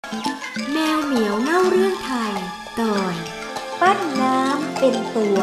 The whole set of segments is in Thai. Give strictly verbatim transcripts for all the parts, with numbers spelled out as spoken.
แมวเหมียวเล่าเรื่องไทยตอนปั้นน้ำเป็นตัว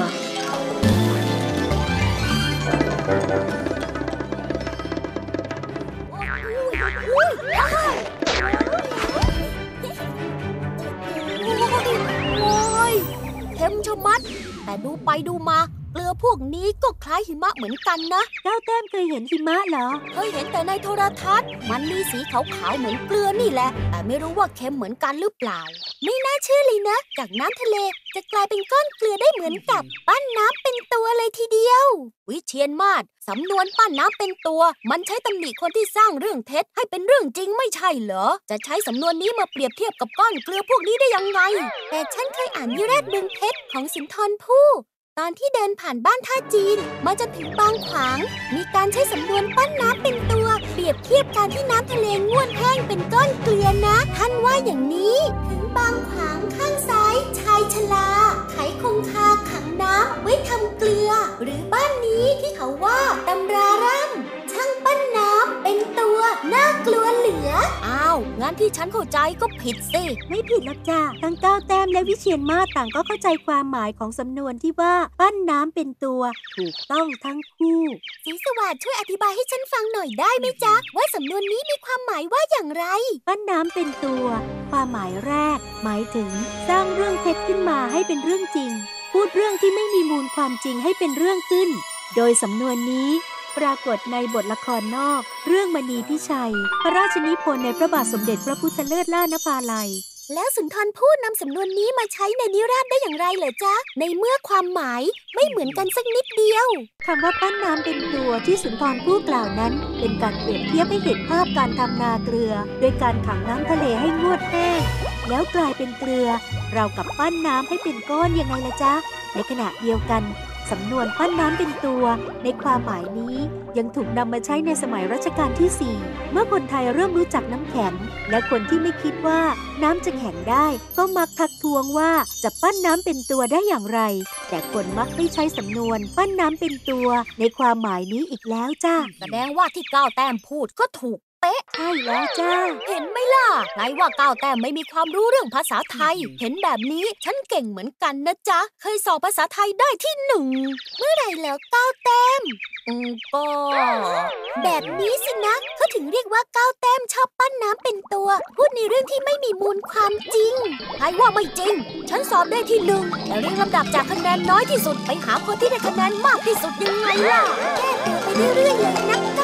เค็มชะมัดแต่ดูไปดูมาเกลือพวกนี้ก็คล้ายหิมะเหมือนกันนะเจ้าแต้มเคยเห็นหิมะเหรอเคยเห็นแต่ในโทรทัศน์มันมีสีขาวๆเหมือนเกลือนี่แหละแต่ไม่รู้ว่าเค็มเหมือนกันหรือเปล่าไม่น่าเชื่อเลยนะจากน้ำทะเลจะกลายเป็นก้อนเกลือได้เหมือนกับปั้นน้ำเป็นตัวเลยทีเดียววิเชียรมาศสำนวนปั้นน้ำเป็นตัวมันใช้ตำหนิคนที่สร้างเรื่องเท็จให้เป็นเรื่องจริงไม่ใช่เหรอจะใช้สำนวนนี้มาเปรียบเทียบกับก้อนเกลือพวกนี้ได้ยังไงแต่ฉันเคยอ่านนิราศบึงเพชรของสุนทรภู่ตอนที่เดินผ่านบ้านท่าจีนมาจนถึงบางขวางมีการใช้สำนวนปั้นน้ำเป็นตัวเปรียบเทียบการที่น้ำทะเลงวดแห้งเป็นก้อนเกลือนะท่านว่าอย่างนี้ถึงบางขวางข้างซ้ายชายชราไขคงคาขังน้ำไว้ทำเกลือหรือบ้านนี้ที่เขาว่าตำราร่ำช่างปั้นน้ำเป็นตัวน่ากลัวเหลืออ้าวงั้นที่ฉันเข้าใจก็ผิดสิไม่ผิดหรอกจ้าทั้งก้าวแต้มและวิเชียรมาศต่างก็เข้าใจความหมายของสำนวนที่ว่าปั้นน้ำเป็นตัวถูกต้องทั้งคู่ศรีสวัสดิ์ช่วยอธิบายให้ฉันฟังหน่อยได้ไหมจ๊ะว่าสำนวนนี้มีความหมายว่าอย่างไรปั้นน้ำเป็นตัวความหมายแรกหมายถึงสร้างเรื่องเท็จขึ้นมาให้เป็นเรื่องจริงพูดเรื่องที่ไม่มีมูลความจริงให้เป็นเรื่องขึ้นโดยสำนวนนี้ปรากฏในบทละครนอกเรื่องมณีพิชัยพระราชนิพนธ์ในพระบาทสมเด็จพระพุทธเลิศล่านภาลัยแล้วสุนทรภู่นำสำนวนนี้มาใช้ในนิราศได้อย่างไรเหรอจ๊ะในเมื่อความหมายไม่เหมือนกันสักนิดเดียวคำว่าปั้นน้ำเป็นตัวที่สุนทรภู่กล่าวนั้นเป็นการเปรียบเทียบให้เห็นภาพการทำนาเกลือโดยการขังน้ำทะเลให้งวดแห้งแล้วกลายเป็นเกลือเรากับปั้นน้ำให้เป็นก้อนยังไงล่ะจ๊ะในขณะเดียวกันสำนวนปั้นน้ำเป็นตัวในความหมายนี้ยังถูกนำมาใช้ในสมัยรัชกาลที่สี่เมื่อคนไทยเริ่มรู้จักน้ำแข็งและคนที่ไม่คิดว่าน้ำจะแข็งได้ก็มักทักท้วงว่าจะปั้นน้ำเป็นตัวได้อย่างไรแต่คนมักไม่ใช้สำนวนปั้นน้ำเป็นตัวในความหมายนี้อีกแล้วจ้าแสดงว่าที่ก้าวแต้มพูดก็ถูกใช่แล้วจ้าเห็นไหมล่ะไหนว่าก้าวแต้มไม่มีความรู้เรื่องภาษาไทยเห็นแบบนี้ฉันเก่งเหมือนกันนะจ๊ะเคยสอบภาษาไทยได้ที่หนึ่งเมื่อไหร่แล้วก้าวแต้มอืมก็แบบนี้สินะเขาถึงเรียกว่าก้าวแต้มชอบปั้นน้ำเป็นตัวพูดในเรื่องที่ไม่มีมูลความจริงใครว่าไม่จริงฉันสอบได้ที่หนึ่งแต่เรียงลำดับจากคะแนนน้อยที่สุดไปหาคนที่ได้คะแนนมากที่สุดยังไงล่ะแก้ตัวไปเรื่อยๆเลยนะ